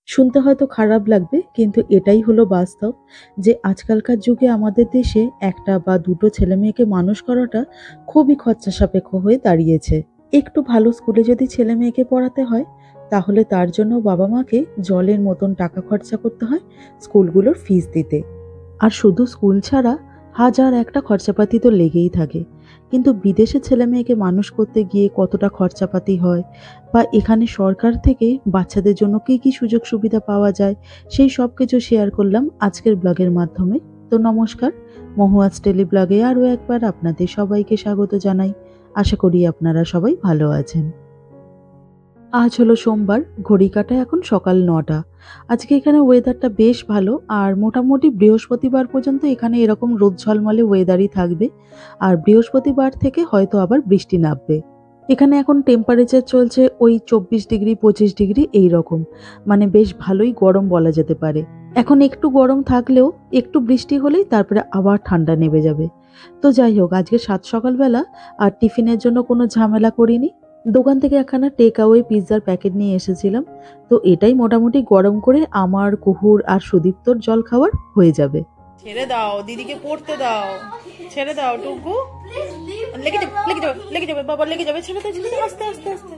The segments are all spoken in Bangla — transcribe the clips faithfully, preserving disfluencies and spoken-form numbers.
শুনতে হয়তো খারাপ লাগবে, কিন্তু এটাই হলো বাস্তব যে আজকালকার যুগে আমাদের দেশে একটা বা দুটো ছেলেমেয়েকে মানুষ করাটা খুবই খরচা সাপেক্ষ হয়ে দাঁড়িয়েছে। একটু ভালো স্কুলে যদি ছেলেমেয়েকে পড়াতে হয়, তাহলে তার জন্য বাবা মাকে জলের মতন টাকা খরচা করতে হয় স্কুলগুলোর ফিস দিতে। আর শুধু স্কুল ছাড়া হাজার একটা খরচাপাতি তো লেগেই থাকে। কিন্তু বিদেশে ছেলেমেয়েকে মানুষ করতে গিয়ে কতটা খরচাপাতি হয়, বা এখানে সরকার থেকে বাচ্চাদের জন্য কী কী সুযোগ সুবিধা পাওয়া যায়, সেই সব কিছু শেয়ার করলাম আজকের ব্লগের মাধ্যমে। তো নমস্কার, মহুয়াজ টেলি ব্লগে আরও একবার আপনাদের সবাইকে স্বাগত জানাই। আশা করি আপনারা সবাই ভালো আছেন। আজ হলো সোমবার, ঘড়ি কাঁটায় এখন সকাল নটা। আজকে এখানে ওয়েদারটা বেশ ভালো, আর মোটামুটি বৃহস্পতিবার পর্যন্ত এখানে এরকম রোদ ঝলমলে ওয়েদারই থাকবে। আর বৃহস্পতিবার থেকে হয়তো আবার বৃষ্টি নামবে। এখানে এখন টেম্পারেচার চলছে ওই চব্বিশ ডিগ্রি পঁচিশ ডিগ্রি এই রকম, মানে বেশ ভালোই গরম বলা যেতে পারে। এখন একটু গরম থাকলেও একটু বৃষ্টি হলেই তারপরে আবার ঠান্ডা নেমে যাবে। তো যাই হোক, আজকে সাত সকালবেলা আর টিফিনের জন্য কোনো ঝামেলা করিনি। দোকান থেকে একখানা টেক অ্যাওয়ে পিৎজার প্যাকেট নিয়ে এসেছিলাম। তো এটাই মোটামুটি গরম করে আমার, কুহুর আর সুদীপ্তর জল খাওয়ার হয়ে যাবে। ছেড়ে দাও, দিদিকে পড়তে দাও। ছেড়ে দাও টুকু, লেগে যাবে লেগে যাবে লেগে যাবে বাবা, লেগে যাবে। ছেড়ে দাও, ছেড়ে দাও, আস্তে আস্তে আস্তে।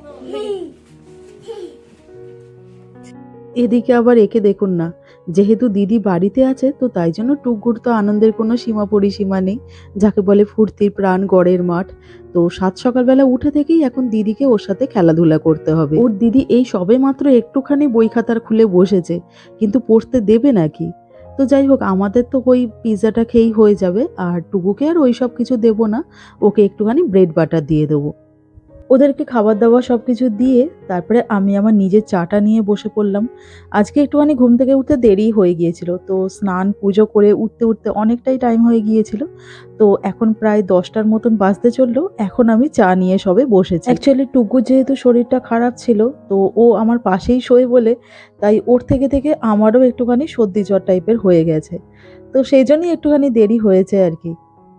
এদিকে আবার একে দেখুন না, যেহেতু দিদি বাড়িতে আছে তো তাই জন্য টুকুর তো আনন্দের কোনো সীমা পরিসীমা নেই, যাকে বলে ফুর্তির প্রাণ গড়ের মাঠ। তো সাত সকালবেলা উঠে থেকেই এখন দিদিকে ওর সাথে খেলাধুলা করতে হবে। ওর দিদি এই সবে মাত্র একটুখানি বই খাতার খুলে বসেছে, কিন্তু পড়তে দেবে নাকি। তো যাই হোক, আমাদের তো ওই পিৎজাটা খেয়েই হয়ে যাবে, আর টুকুকে আর ওই সব কিছু দেবো না, ওকে একটুখানি ব্রেড বাটার দিয়ে দেবো। ওদেরকে খাবার দাবার সব কিছু দিয়ে তারপরে আমি আমার নিজের চাটা নিয়ে বসে পড়লাম। আজকে একটুখানি ঘুম থেকে উঠতে দেরি হয়ে গিয়েছিল, তো স্নান পুজো করে উঠতে উঠতে অনেকটাই টাইম হয়ে গিয়েছিল। তো এখন প্রায় দশটার মতন বাজতে চললো, এখন আমি চা নিয়ে সবে বসেছি। অ্যাকচুয়ালি টুকু যেহেতু শরীরটা খারাপ ছিল, তো ও আমার পাশেই শোয় বলে তাই ওর থেকে থেকে আমারও একটুখানি সর্দি জ্বর টাইপের হয়ে গেছে। তো সেই জন্যই একটুখানি দেরি হয়েছে আর কি।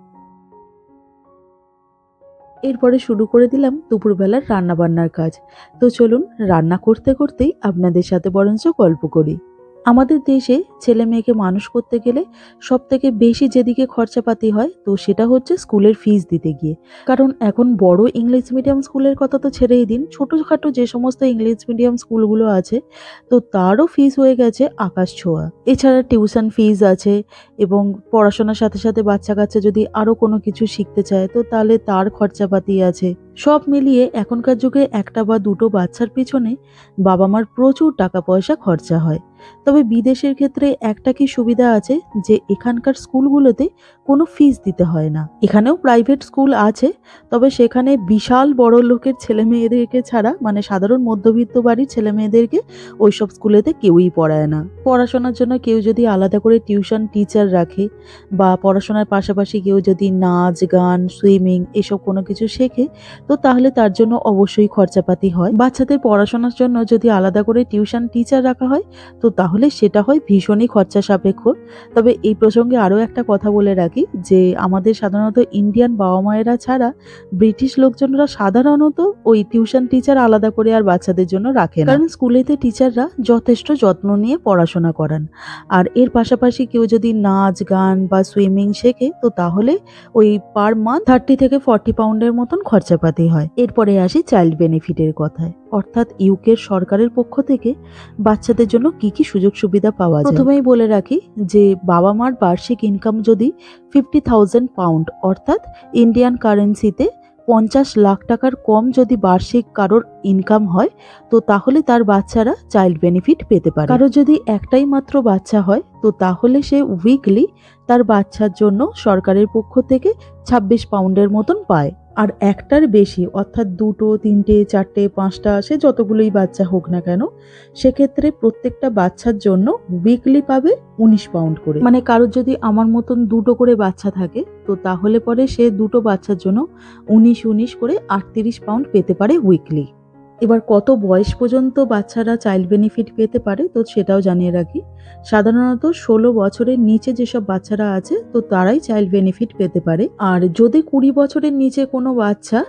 এরপরে শুরু করে দিলাম দুপুরবেলার রান্নাবান্নার কাজ। তো চলুন, রান্না করতে করতেই আপনাদের সাথে বরঞ্চ গল্প করি। আমাদের দেশে ছেলে মেয়েকে মানুষ করতে গেলে সব থেকে বেশি যেদিকে খরচাপাতি হয়, তো সেটা হচ্ছে স্কুলের ফিস দিতে গিয়ে। কারণ এখন বড় ইংলিশ মিডিয়াম স্কুলের কথা তো ছেড়েই দিন, ছোটোখাটো যে সমস্ত ইংলিশ মিডিয়াম স্কুলগুলো আছে, তো তারও ফিস হয়ে গেছে আকাশ ছোঁয়া। এছাড়া টিউশন ফিস আছে, এবং পড়াশোনার সাথে সাথে বাচ্চা কাচ্চা যদি আরও কোনো কিছু শিখতে চায় তো তাহলে তার খরচাপাতি আছে। সব মিলিয়ে এখনকার যুগে একটা বা দুটো বাচ্চার পিছনে বাবা মার প্রচুর টাকা পয়সা খরচা হয়। তবে বিদেশের ক্ষেত্রে একটা কি সুবিধা আছে, যে এখানকার স্কুলগুলোতে কোনো ফিস দিতে হয় না। এখানেও প্রাইভেট স্কুল আছে, তবে সেখানে বিশাল বড় লোকের ছেলে মেয়েদেরকে ছাড়া, মানে সাধারণ মধ্যবিত্ত বাড়ির ছেলে মেয়েদেরকে ওইসব স্কুলেতে কেউই পড়ায় না। পড়াশোনার জন্য কেউ যদি আলাদা করে টিউশন টিচার রাখে, বা পড়াশোনার পাশাপাশি কেউ যদি নাচ গান সুইমিং এসব কোনো কিছু শেখে, তো তাহলে তার জন্য অবশ্যই খরচাপাতি হয়। বাচ্চাদের পড়াশোনার জন্য যদি আলাদা করে টিউশন টিচার রাখা হয়, তো তাহলে সেটা হয় ভীষণই খরচা সাপেক্ষ। তবে এই প্রসঙ্গে আরও একটা কথা বলে রাখি, যে আমাদের সাধারণত ইন্ডিয়ান বাবা মায়েরা ছাড়া ব্রিটিশ লোকজনরা সাধারণত ওই টিউশন টিচার আলাদা করে আর বাচ্চাদের জন্য রাখে না, কারণ স্কুলেতে টিচাররা যথেষ্ট যত্ন নিয়ে পড়াশোনা করান। আর এর পাশাপাশি কেউ যদি নাচ গান বা সুইমিং শেখে, তো তাহলে ওই পার মান্থ থার্টি থেকে ফর্টি পাউন্ডের মতন খরচাপাতি হয়। এরপরে আসি চাইল্ড বেনিফিটের কথায়, অর্থাৎ ইউকের সরকারের পক্ষ থেকে বাচ্চাদের জন্য কি কি সুযোগ সুবিধা পাওয়া যায়। প্রথমেই বলে রাখি যে বাবা মার বার্ষিক ইনকাম যদি ফিফটি থাউজেন্ড পাউন্ড অর্থাৎ ইন্ডিয়ান কারেন্সিতে পঞ্চাশ লাখ টাকার কম যদি বার্ষিক কারোর ইনকাম হয়, তো তাহলে তার বাচ্চারা চাইল্ড বেনিফিট পেতে পারে। কারো যদি একটাই মাত্র বাচ্চা হয়, তো তাহলে সে উইকলি তার বাচ্চার জন্য সরকারের পক্ষ থেকে ছাব্বিশ পাউন্ডের মতন পায়। আর একটার বেশি অর্থাৎ দুটো তিনটে চারটে পাঁচটা, সে যতগুলোই বাচ্চা হোক না কেন, সেক্ষেত্রে প্রত্যেকটা বাচ্চার জন্য উইকলি পাবে উনিশ পাউন্ড করে। মানে কারোর যদি আমার মতন দুটো করে বাচ্চা থাকে, তো তাহলে পরে সে দুটো বাচ্চার জন্য উনিশ উনিশ করে আটত্রিশ পাউন্ড পেতে পারে উইকলি। এবার কত বয়স পর্যন্ত বাচ্চারা চাইল্ড বেনিফিট পেতে পারে, তো সেটাও জানিয়ে রাখি। সাধারণত ষোলো বছরের নিচে যেসব বাচ্চারা আছে, তো তারাই চাইল্ড বেনিফিট পেতে পারে। আর যদি কুড়ি বছরের নিচে কোনো বাচ্চা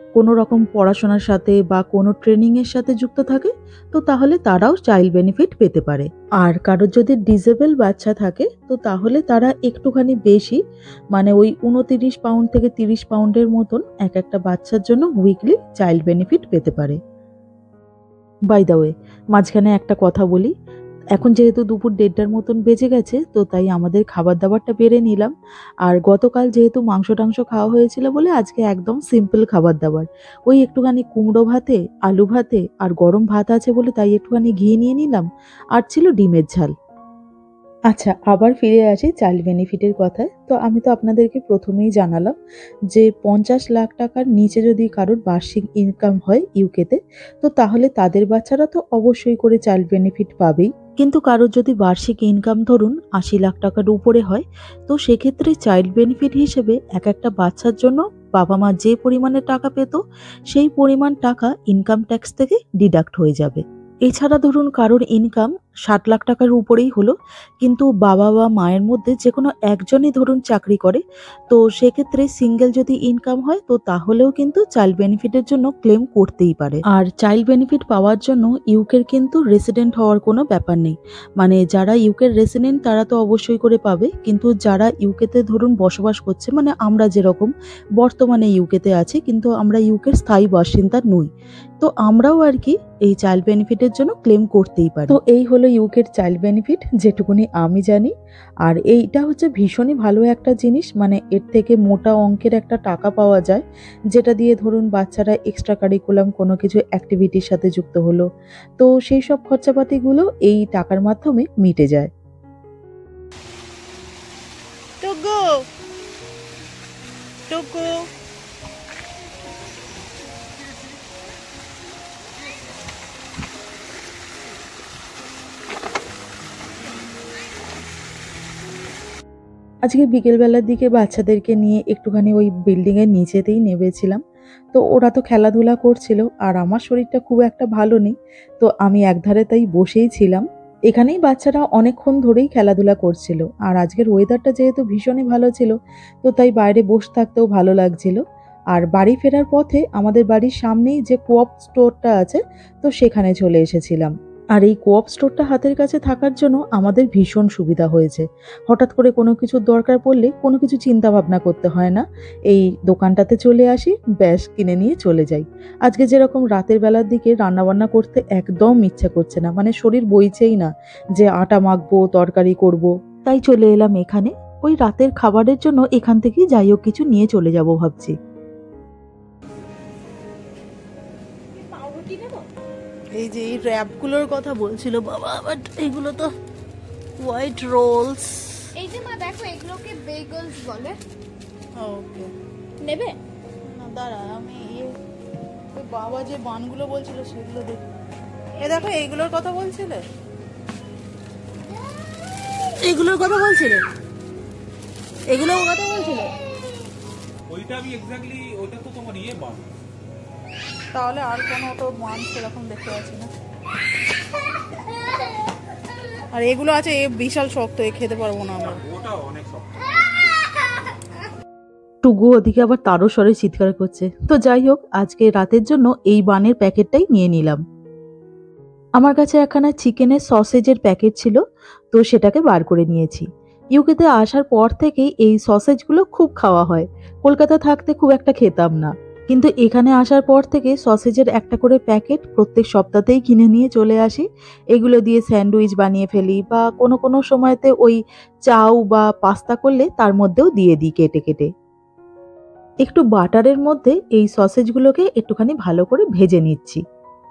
কোনো রকম পড়াশোনার সাথে বা কোনো ট্রেনিংয়ের সাথে যুক্ত থাকে, তো তাহলে তারাও চাইল্ড বেনিফিট পেতে পারে। আর কারোর যদি ডিসেবল বাচ্চা থাকে, তো তাহলে তারা একটুখানি বেশি, মানে ওই উনতিরিশ পাউন্ড থেকে তিরিশ পাউন্ডের মতন এক একটা বাচ্চার জন্য উইকলি চাইল্ড বেনিফিট পেতে পারে। বাই দ্য ওয়ে, মাঝখানে একটা কথা বলি, এখন যেহেতু দুপুর দেড়টার মতন বেজে গেছে, তো তাই আমাদের খাবার দাবারটা বেড়ে নিলাম। আর গতকাল যেহেতু মাংস টাংস খাওয়া হয়েছিল বলে আজকে একদম সিম্পল খাবার দাবার, ওই একটুখানি কুমড়ো ভাতে, আলু ভাতে আর গরম ভাত আছে বলে তাই একটুখানি ঘি নিয়ে নিলাম, আর ছিল ডিমের ঝাল। আচ্ছা, আবার ফিরে আসি চাইল্ড বেনিফিটের কথায়। তো আমি তো আপনাদেরকে প্রথমেই জানালাম যে পঞ্চাশ লাখ টাকার নিচে যদি কারোর বার্ষিক ইনকাম হয় ইউকেতে, তো তাহলে তাদের বাচ্চারা তো অবশ্যই করে চাইল্ড বেনিফিট পাবেই। কিন্তু কারোর যদি বার্ষিক ইনকাম ধরুন আশি লাখ টাকার উপরে হয়, তো সেক্ষেত্রে চাইল্ড বেনিফিট হিসেবে এক একটা বাচ্চার জন্য বাবা মা যে পরিমাণে টাকা পেত, সেই পরিমাণ টাকা ইনকাম ট্যাক্স থেকে ডিডাক্ট হয়ে যাবে। এছাড়া ধরুন কারোর ইনকাম ষাট লাখ টাকার উপরেই হলো, কিন্তু বাবা বা মায়ের মধ্যে যে কোনো একজনই ধরুন চাকরি করে, তো সেক্ষেত্রে সিঙ্গেল যদি ইনকাম হয়, তো তাহলেও কিন্তু চাইল্ড বেনিফিটের জন্য ক্লেম করতেই পারে। আর চাইল্ড বেনিফিট পাওয়ার জন্য ইউকের কিন্তু রেসিডেন্ট হওয়ার কোনো ব্যাপার নেই, মানে যারা ইউকের রেসিডেন্ট তারা তো অবশ্যই করে পাবে, কিন্তু যারা ইউকেতে ধরুন বসবাস করছে, মানে আমরা যেরকম বর্তমানে ইউকেতে আছি কিন্তু আমরা ইউকের স্থায়ী বাসিন্দা নই, তো আমরাও আর কি এই চাইল্ড বেনিফিটের জন্য ক্লেম করতেই পারি। তো এই হলো ইউকের চাইল্ড বেনিফিট, যেটুকুনি আমি জানি। আর এইটা হচ্ছে ভীষণই ভালো একটা জিনিস, মানে এর থেকে মোটা অঙ্কের একটা টাকা পাওয়া যায়, যেটা দিয়ে ধরুন বাচ্চারা এক্সট্রা কারিকুলাম কোনো কিছু অ্যাক্টিভিটির সাথে যুক্ত হলো, তো সেই সব খরচাপাতিগুলো এই টাকার মাধ্যমে মিটে যায়। টুকু টুকু আজকে বিকেলবেলার দিকে বাচ্চাদেরকে নিয়ে একটুখানি ওই বিল্ডিংয়ের নিচেতেই নেমেছিলাম। তো ওরা তো খেলাধুলা করছিল, আর আমার শরীরটা খুব একটা ভালো নেই, তো আমি একধারে তাই বসেই ছিলাম। এখানেই বাচ্চারা অনেকক্ষণ ধরেই খেলাধুলা করছিল, আর আজকের ওয়েদারটা যেহেতু ভীষণই ভালো ছিল, তো তাই বাইরে বসে থাকতেও ভালো লাগছিল। আর বাড়ি ফেরার পথে আমাদের বাড়ির সামনেই যে কোঅপ স্টোরটা আছে, তো সেখানে চলে এসেছিলাম। আর এই কোঅপ স্টোরটা হাতের কাছে থাকার জন্য আমাদের ভীষণ সুবিধা হয়েছে। হঠাৎ করে কোনো কিছুর দরকার পড়লে কোনো কিছু চিন্তা ভাবনা করতে হয় না, এই দোকানটাতে চলে আসি, ব্যাস কিনে নিয়ে চলে যাই। আজকে যেরকম রাতের বেলার দিকে রান্নাবান্না করতে একদম ইচ্ছা করছে না, মানে শরীর বইছেই না যে আটা মাখবো, তরকারি করব, তাই চলে এলাম এখানে। ওই রাতের খাবারের জন্য এখান থেকেই যাই হোক কিছু নিয়ে চলে যাব ভাবছি। এই যে এই র্যাপগুলোর কথা বলছিল বাবা, বাট এগুলো তো হোয়াইট রোলস। এই যে মা দেখো এগুলোকে বেগলস বলে। ওকে, নেবে? না দাঁড়া, আমি ইয়ে ওই বাবা যে বানগুলো বলছিল সেগুলো দেখি। এ দেখো এইগুলোর কথা বলছিলে, এইগুলোর কথা বলছিলে, এগুলোর কথা বলছিলে। ওইটা আমি এক্স্যাক্টলি, ওইটা তো তোমার ইয়ে বান। তাহলে আর কোনো তো মান সেরকম দেখতে পাচ্ছি না। আর এগুলো আছে, এ বিশাল শক্ত, এ খেতে পারবো না আমরা। ওটা অনেক শক্ত। টুকু ওদিকে আবার তারও স্বরে চিৎকার করছে। তো যাই হোক, আজকে রাতের জন্য এই বানের প্যাকেটটাই নিয়ে নিলাম। আমার কাছে একখানা চিকেনের সসেজের প্যাকেট ছিল, তো সেটাকে বার করে নিয়েছি। ইউকেতে আসার পর থেকেই এই সসেজগুলো খুব খাওয়া হয়, কলকাতা থাকতে খুব একটা খেতাম না, কিন্তু এখানে আসার পর থেকে সসেজের একটা করে প্যাকেট প্রত্যেক সপ্তাহতেই কিনে নিয়ে চলে আসি। এগুলো দিয়ে স্যান্ডউইচ বানিয়ে ফেলি, বা কোনো কোনো সময়তে ওই চাউ বা পাস্তা করলে তার মধ্যেও দিয়ে দিই কেটে কেটে। একটু বাটারের মধ্যে এই সসেজগুলোকে একটুখানি ভালো করে ভেজে নিচ্ছি।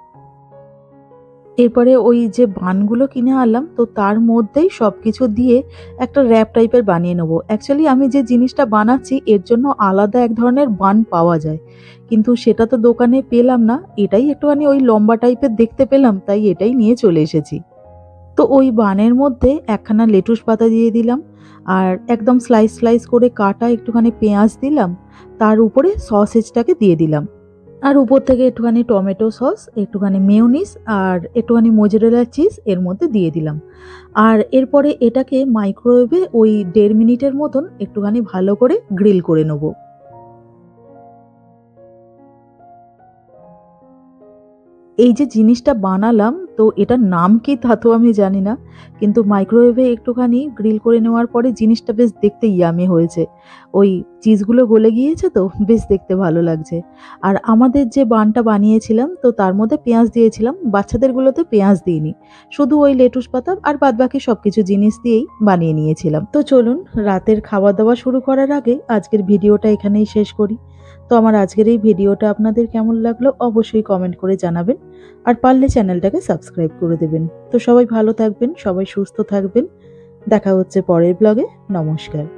এরপরে ওই যে বানগুলো কিনে আনলাম, তো তার মধ্যেই সব কিছু দিয়ে একটা র্যাপ টাইপের বানিয়ে নেবো। অ্যাকচুয়ালি আমি যে জিনিসটা বানাচ্ছি এর জন্য আলাদা এক ধরনের বান পাওয়া যায়, কিন্তু সেটা তো দোকানে পেলাম না, এটাই একটুখানি ওই লম্বা টাইপের দেখতে পেলাম, তাই এটাই নিয়ে চলে এসেছি। তো ওই বানের মধ্যে একখানা লেটুস পাতা দিয়ে দিলাম, আর একদম স্লাইস স্লাইস করে কাটা একটুখানি পেঁয়াজ দিলাম, তার উপরে সসেজটাকে দিয়ে দিলাম, আর উপর থেকে একটুখানি টমেটো সস, একটুখানি মেয়োনিজ আর একটুখানি মোজারেলা চিজ এর মধ্যে দিয়ে দিলাম। আর এরপরে এটাকে মাইক্রোওয়েভে ওই দেড় মিনিটের মতন একটুখানি ভালো করে গ্রিল করে নেব। এই যে জিনিসটা বানালাম, তো এটার নাম কি তা তো আমি জানি না, কিন্তু মাইক্রোওয়েভে একটুখানি গ্রিল করে নেওয়ার পরে জিনিসটা বেশ দেখতে ইয়ামি হয়েছে। ওই চিজগুলো গলে গিয়েছে তো বেশ দেখতে ভালো লাগছে। আর আমাদের যে বানটা বানিয়েছিলাম, তো তার মধ্যে পেঁয়াজ দিয়েছিলাম, বাচ্চাদেরগুলোতে পেঁয়াজ দিইনি, শুধু ওই লেটুস পাতা আর বাদবাকি সব কিছু জিনিস দিয়েই বানিয়ে নিয়েছিলাম। তো চলুন রাতের খাওয়া দাওয়া শুরু করার আগে আজকের ভিডিওটা এখানেই শেষ করি। তো আমার আজকের এই ভিডিওটা আপনাদের কেমন লাগলো অবশ্যই কমেন্ট করে জানাবেন, আর পারলে চ্যানেলটাকে সাবস্ক্রাইব করে দেবেন। তো সবাই ভালো থাকবেন, সবাই সুস্থ থাকবেন, দেখা হচ্ছে পরের ব্লগে। নমস্কার।